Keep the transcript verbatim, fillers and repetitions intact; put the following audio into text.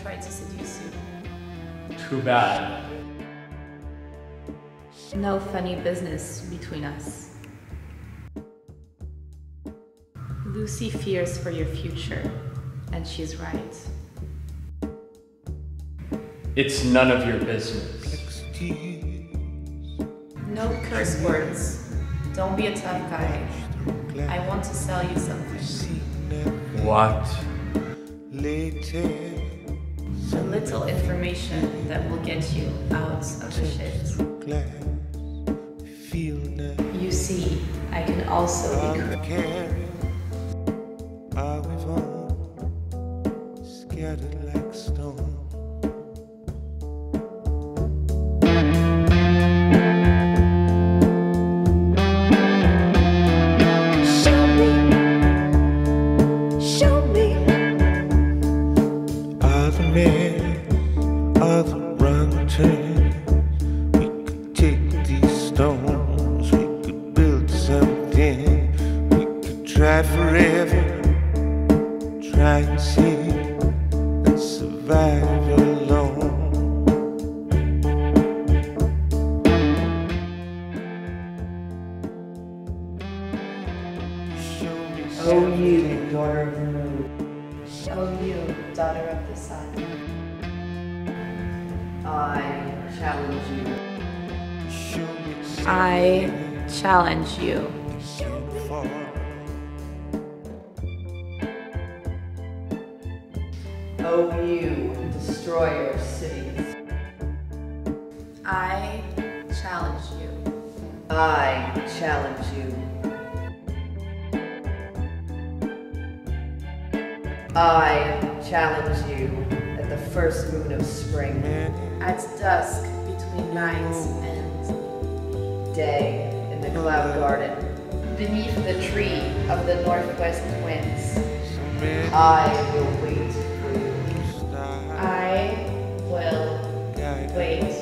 tried to seduce you. Too bad. No funny business between us. Lucy fears for your future, and she's right. It's none of your business. No curse words. Don't be a tough guy. I want to sell you something. What? A little information that will get you out of the shit. You see, I can also be cruel. Scattered like stone. Oh, you, daughter of the moon. Oh, you, daughter of the sun. I challenge you. I challenge you. Oh, you, destroyer of cities. I challenge you. I challenge you. I challenge you at the first moon of spring, at dusk between night and day in the cloud garden, beneath the tree of the northwest winds. I will wait for you. I will wait